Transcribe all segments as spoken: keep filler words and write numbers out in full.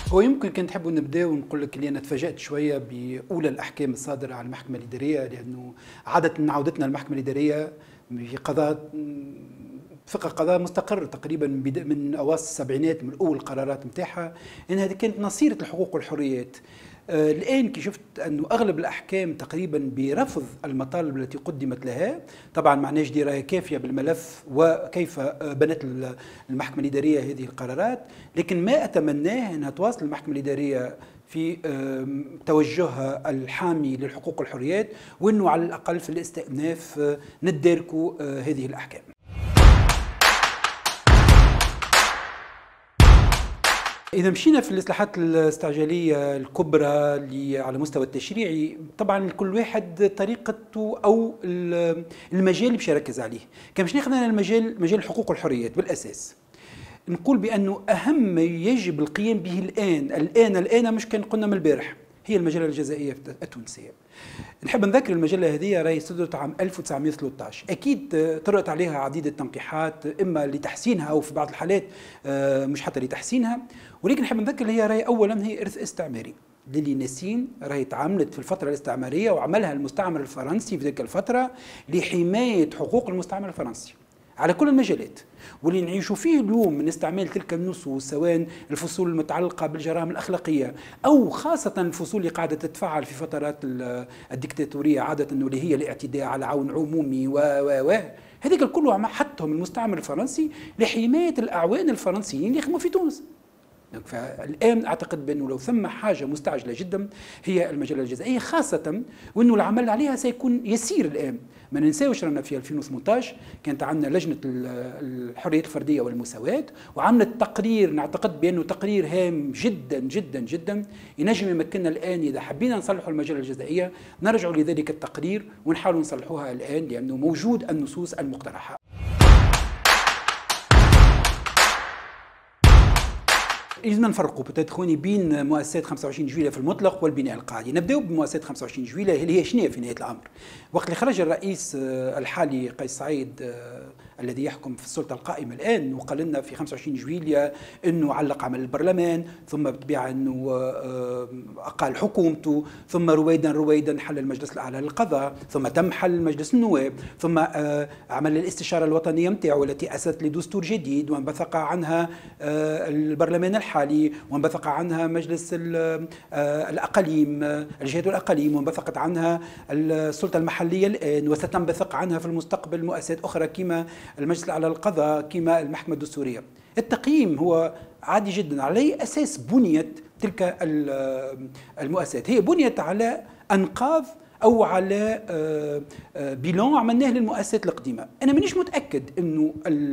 هو يمكن كان تحبوا نبداو ونقول لك اللي انا تفاجات شويه باولى الاحكام الصادره على المحكمه الاداريه، لانه عاده من عودتنا المحكمه الاداريه في قضاء فقه قضاء مستقر تقريبا من اواسط السبعينات، من اول القرارات نتاعها انها كانت نصيره الحقوق والحريات. آه الان كي شفت انه اغلب الاحكام تقريبا برفض المطالب التي قدمت لها، طبعا معناش درايه كافيه بالملف وكيف بنت المحكمه الاداريه هذه القرارات، لكن ما اتمناه انها تواصل المحكمه الاداريه في توجهها الحامي للحقوق والحريات، وانه على الاقل في الاستئناف نداركوا هذه الاحكام. إذا مشينا في الإصلاحات الاستعجالية الكبرى اللي على مستوى التشريعي، طبعا كل واحد طريقته أو المجال اللي باش يركز عليه. كان باش ناخذ المجال مجال الحقوق والحريات بالأساس. نقول بأنه أهم ما يجب القيام به الآن الآن الآن مش كان قلنا من البارح، هي المجلة الجزائية التونسية. نحب نذكر المجلة هذه راهي صدرت عام ألف وتسعمئة وثلاثة عشر، أكيد طرأت عليها عديد التنقيحات إما لتحسينها أو في بعض الحالات مش حتى لتحسينها، ولكن نحب نذكر هي راهي أولا هي إرث استعماري. للي ناسين راهي تعاملت في الفترة الاستعمارية وعملها المستعمر الفرنسي في ذلك الفترة لحماية حقوق المستعمر الفرنسي على كل المجالات، واللي نعيشوا فيه اليوم من استعمال تلك النصوص، سواء الفصول المتعلقة بالجرائم الأخلاقية أو خاصة الفصول اللي قاعدة تتفعل في فترات الدكتاتورية عادة، اللي هي الاعتداء على عون عمومي و و و هذيك الكل حطهم المستعمر الفرنسي لحماية الأعوان الفرنسيين اللي يخدموا في تونس. فالآن أعتقد بأنه لو ثم حاجة مستعجلة جدا هي المجلة الجزائية، خاصة وأنه العمل عليها سيكون يسير الآن. ما ننساوش رانا في ألفين وثمانية عشر كانت عندنا لجنة الحريات الفردية والمساواة، وعملت تقرير نعتقد بأنه تقرير هام جدا جدا جدا ينجم يمكننا الآن إذا حبينا نصلحوا المجلة الجزائية نرجعوا لذلك التقرير ونحاولوا نصلحوها الآن، لأنه موجود النصوص المقترحة. يجب نفرقوا بتدخوني بين مؤسسات خمسة وعشرين جويلية في المطلق والبناء القاعدي. نبداو بمؤسسات خمسة وعشرين جويلية اللي هي شنو في نهاية الأمر؟ وقت اللي خرج الرئيس الحالي قيس سعيد الذي يحكم في السلطة القائمة الآن وقال لنا في خمسة وعشرين جويلية أنه علق عمل البرلمان، ثم بالطبيعة أنه أقال حكومته، ثم رويدا رويدا حل المجلس الأعلى للقضاء، ثم تم حل مجلس النواب، ثم عمل الاستشارة الوطنية متاعه التي أسست لدستور جديد وانبثق عنها البرلمان الحالي، وانبثق عنها مجلس الأقاليم الجهات والأقاليم، وانبثقت عنها السلطة المحلية الآن، وستنبثق عنها في المستقبل مؤسسات أخرى كما المجلس الأعلى للقضاء كما المحكمة الدستورية. التقييم هو عادي جدا. على أي أساس بنيت تلك المؤسسات؟ هي بنيت على أنقاض أو على بيلون عملناه للمؤسسات القديمة. أنا مانيش متأكد أنه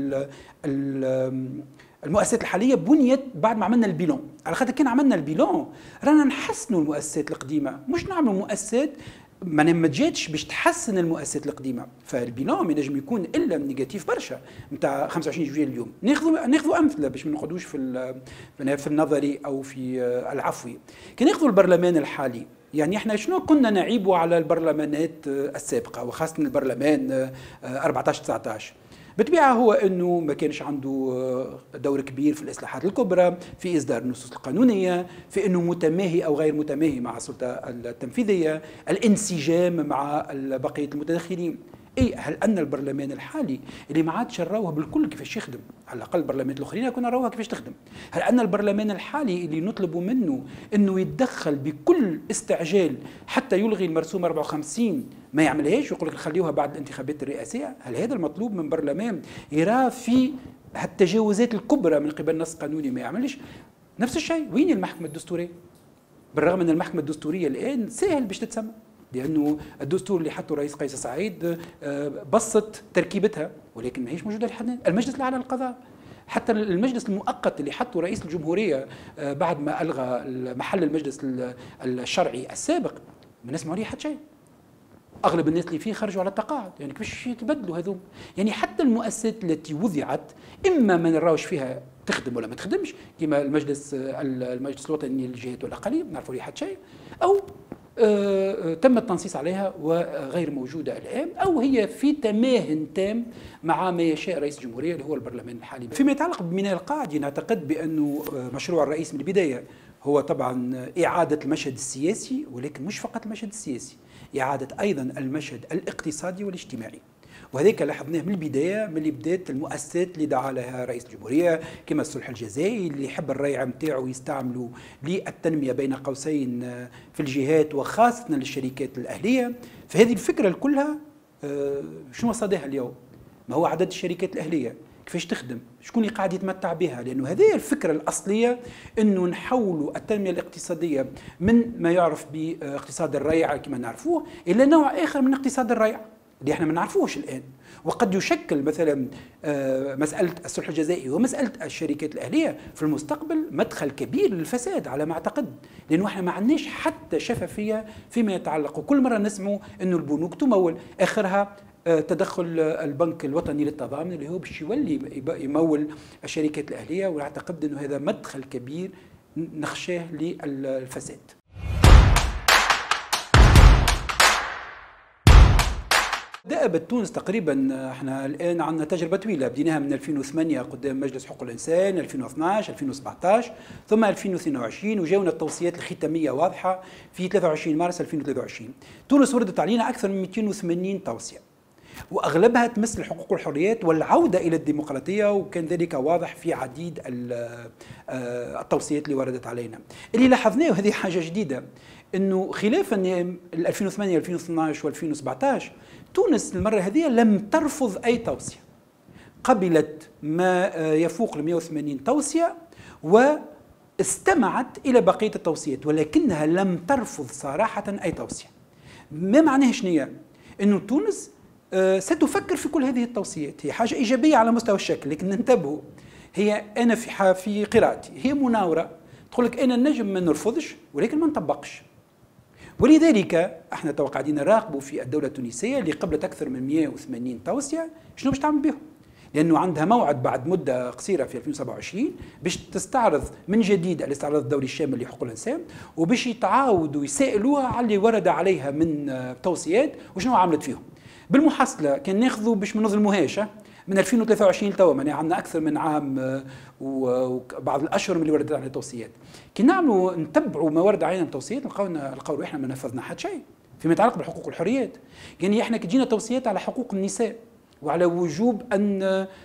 المؤسسات الحالية بنيت بعد ما عملنا البيلون، على خاطر كان عملنا البيلون رانا نحسنوا المؤسسات القديمة، مش نعملوا مؤسسات ما ما جاتش باش تحسن المؤسسات القديمه. فالبيلون ما ينجم يكون الا نيجاتيف برشا نتاع خمسة وعشرين جويلية اليوم. ناخذوا ناخذوا امثله باش ما نقعدوش في في النظري او في العفوي. كان ناخذوا البرلمان الحالي، يعني احنا شنو كنا نعيبوا على البرلمانات السابقه وخاصه البرلمان أربعة عشر تسعة عشر؟ بالطبيعة هو أنه ما كانش عنده دور كبير في الإصلاحات الكبرى، في إصدار النصوص القانونية، في أنه متماهي أو غير متماهي مع السلطة التنفيذية، الانسجام مع بقية المتدخلين. اي هل ان البرلمان الحالي اللي ما عادش نراوه بالكل كيفاش يخدم، على الاقل البرلمانات الاخرين كنا نراوها كيفاش تخدم، هل ان البرلمان الحالي اللي نطلب منه انه يتدخل بكل استعجال حتى يلغي المرسوم أربعة وخمسين ما يعملهاش ويقول لك خليوها بعد الانتخابات الرئاسيه؟ هل هذا المطلوب من برلمان يرى في التجاوزات الكبرى من قبل نص قانوني ما يعملش؟ نفس الشيء وين المحكمه الدستوريه؟ بالرغم ان المحكمه الدستوريه الان سهل باش تتسمى، لأنه الدستور اللي حطه رئيس قيس سعيد بسط تركيبتها، ولكن ما هيش موجودة لحد الآن. المجلس الأعلى للقضاء، حتى المجلس المؤقت اللي حطه رئيس الجمهورية بعد ما ألغى محل المجلس الشرعي السابق، ما نسمعوا عليه حتى شيء. أغلب الناس اللي فيه خرجوا على التقاعد، يعني كيفاش يتبدلوا هذوم؟ يعني حتى المؤسسات التي وضعت إما ما نراوش فيها تخدم ولا ما تخدمش، كما المجلس المجلس الوطني للجهات والأقاليم، ما نعرفوا عليه حتى شيء، أو آه تم التنصيص عليها وغير موجودة الآن، أو هي في تماهن تام مع ما يشاء رئيس الجمهورية اللي هو البرلمان الحالي. فيما يتعلق ببناء القاعدي، نعتقد بأنه مشروع الرئيس من البداية هو طبعا إعادة المشهد السياسي، ولكن مش فقط المشهد السياسي، إعادة أيضا المشهد الاقتصادي والاجتماعي. وهذاك لاحظناه من البدايه، من اللي بدات المؤسسات اللي دعا لها رئيس الجمهوريه كما الصلح الجزائري اللي يحب الريعه نتاعو يستعملوا للتنميه بين قوسين في الجهات وخاصه للشركات الاهليه. فهذه الفكره كلها شنو صداها اليوم؟ ما هو عدد الشركات الاهليه، كيفاش تخدم، شكون اللي قاعد يتمتع بها، لانه هذه الفكره الاصليه انه نحولوا التنميه الاقتصاديه من ما يعرف باقتصاد الريعه كما نعرفوه الى نوع اخر من اقتصاد الريعه اللي احنا ما نعرفوش الان. وقد يشكل مثلا مساله الصلح الجزائري ومساله الشركات الاهليه في المستقبل مدخل كبير للفساد على ما اعتقد، لانه احنا ما عندناش حتى شفافيه فيما يتعلق، وكل مره نسمعوا انه البنوك تمول، اخرها تدخل البنك الوطني للتضامن اللي هو باش يولي يمول الشركات الاهليه، واعتقد انه هذا مدخل كبير نخشاه للفساد. دأبت تونس تقريبا، احنا الان عندنا تجربه طويله بديناها من ألفين وثمانية قدام مجلس حقوق الانسان، ألفين واثناعش ألفين وسبعطاش، ثم ألفين واثنين وعشرين، وجاونا التوصيات الختاميه واضحه في ثلاثة وعشرين مارس ألفين وثلاثة وعشرين. تونس وردت علينا اكثر من مئتين وثمانين توصيه، واغلبها تمس الحقوق والحريات والعوده الى الديمقراطيه، وكان ذلك واضح في عديد التوصيات اللي وردت علينا. اللي لاحظناه وهذه حاجه جديده انه خلافا ألفين وثمانية ألفين واثناعش وألفين وسبعطاش، تونس المره هذه لم ترفض اي توصيه، قبلت ما يفوق ال مئة وثمانين توصيه واستمعت الى بقيه التوصيات، ولكنها لم ترفض صراحه اي توصيه. ما معناه شنو؟ انه تونس ستفكر في كل هذه التوصيات. هي حاجه ايجابيه على مستوى الشكل، لكن ننتبهوا، هي انا في في قراءتي هي مناوره تقول لك انا نجم ما نرفضش ولكن ما نطبقش. ولذلك احنا تو قاعدين نراقبوا في الدوله التونسيه اللي قبلت اكثر من مئة وثمانين توصيه شنو باش تعمل بهم، لانه عندها موعد بعد مده قصيره في ألفين وسبعة وعشرين باش تستعرض من جديد الاستعراض الدولي الشامل لحقوق الانسان، وباش يتعاودوا يسائلوها على اللي ورد عليها من توصيات وشنو عملت فيهم. بالمحصله كان ناخذوا باش ما نظلموهاش من ألفين وثلاثة وعشرين توا، معناها عندنا اكثر من عام وبعض الاشهر من اللي وردت علينا توصيات. كي نعملوا نتبعوا ما ورد علينا من توصيات نلقاو نلقاو احنا ما نفذنا حتى شيء فيما يتعلق بالحقوق والحريات. يعني احنا كي تجينا توصيات على حقوق النساء وعلى وجوب ان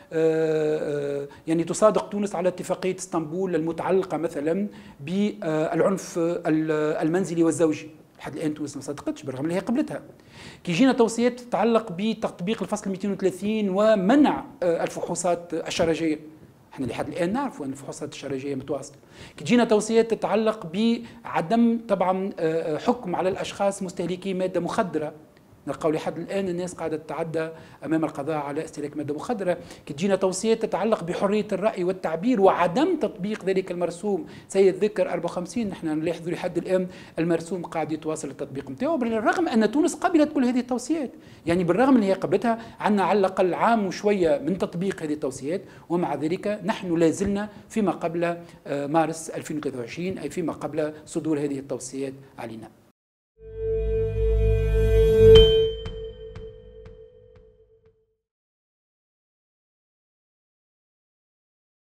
يعني تصادق تونس على اتفاقيه اسطنبول المتعلقه مثلا بالعنف المنزلي والزوجي، لحد الان تونس ما صدقتش بالرغم اللي هي قبلتها. كي جينا توصيات تتعلق بتطبيق الفصل مئتين وثلاثين ومنع الفحوصات الشرجيه، احنا لحد الان نعرفوا ان الفحوصات الشرجيه متواصله. كي تجينا توصيات تتعلق بعدم طبعا حكم على الاشخاص مستهلكي ماده مخدره، نلقاو لحد الان الناس قاعده تتعدى امام القضاء على استهلاك ماده مخدره. كي تجينا توصيات تتعلق بحريه الراي والتعبير وعدم تطبيق ذلك المرسوم سيد ذكر أربعة وخمسين، نحن نلاحظوا لحد الان المرسوم قاعد يتواصل التطبيق نتاعو، بالرغم ان تونس قبلت كل هذه التوصيات. يعني بالرغم ان هي قبلتها عندنا على الاقل عام وشويه من تطبيق هذه التوصيات، ومع ذلك نحن لا زلنا فيما قبل مارس ألفين وثلاثة وعشرين، اي فيما قبل صدور هذه التوصيات علينا.